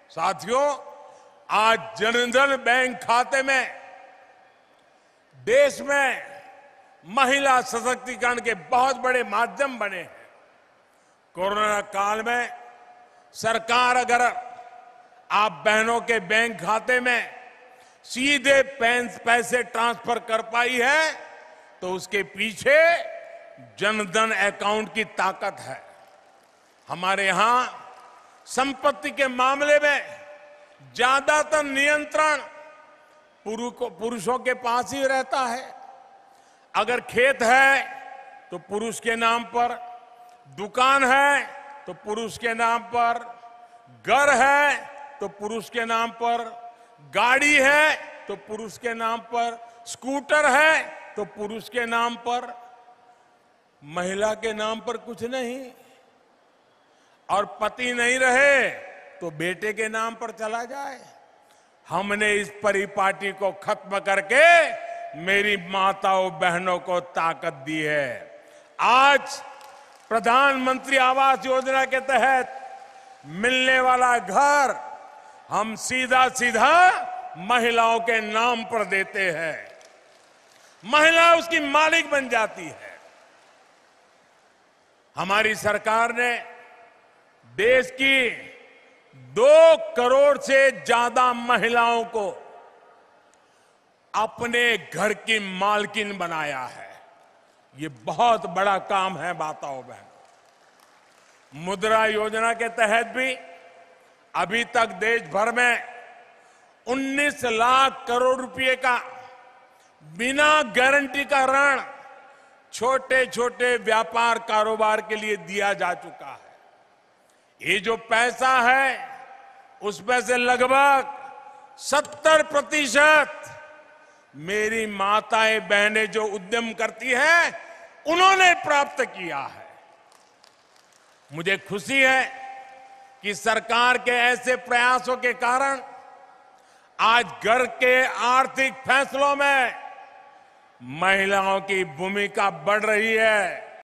साथियों, आज जनधन बैंक खाते में देश में महिला सशक्तिकरण के बहुत बड़े माध्यम बने हैं। कोरोना काल में सरकार अगर आप बहनों के बैंक खाते में सीधे पैसे ट्रांसफर कर पाई है तो उसके पीछे जनधन अकाउंट की ताकत है। हमारे यहां संपत्ति के मामले में ज्यादातर नियंत्रण पुरुषों के पास ही रहता है। अगर खेत है तो पुरुष के नाम पर, दुकान है तो पुरुष के नाम पर, घर है तो पुरुष के नाम पर, गाड़ी है तो पुरुष के नाम पर, स्कूटर है तो पुरुष के नाम पर, महिला के नाम पर कुछ नहीं। और पति नहीं रहे तो बेटे के नाम पर चला जाए। हमने इस परिपाटी को खत्म करके मेरी माताओं बहनों को ताकत दी है। आज प्रधानमंत्री आवास योजना के तहत मिलने वाला घर हम सीधा सीधा महिलाओं के नाम पर देते हैं। महिला उसकी मालिक बन जाती है। हमारी सरकार ने देश की 2 करोड़ से ज्यादा महिलाओं को अपने घर की मालकिन बनाया है। ये बहुत बड़ा काम है माताओं बहनों। मुद्रा योजना के तहत भी अभी तक देश भर में 19 लाख करोड़ रुपए का बिना गारंटी का ऋण छोटे छोटे व्यापार कारोबार के लिए दिया जा चुका है। ये जो पैसा है उसमें से लगभग 70% मेरी माताएं बहनें जो उद्यम करती हैं उन्होंने प्राप्त किया है। मुझे खुशी है कि सरकार के ऐसे प्रयासों के कारण आज घर के आर्थिक फैसलों में महिलाओं की भूमिका बढ़ रही है।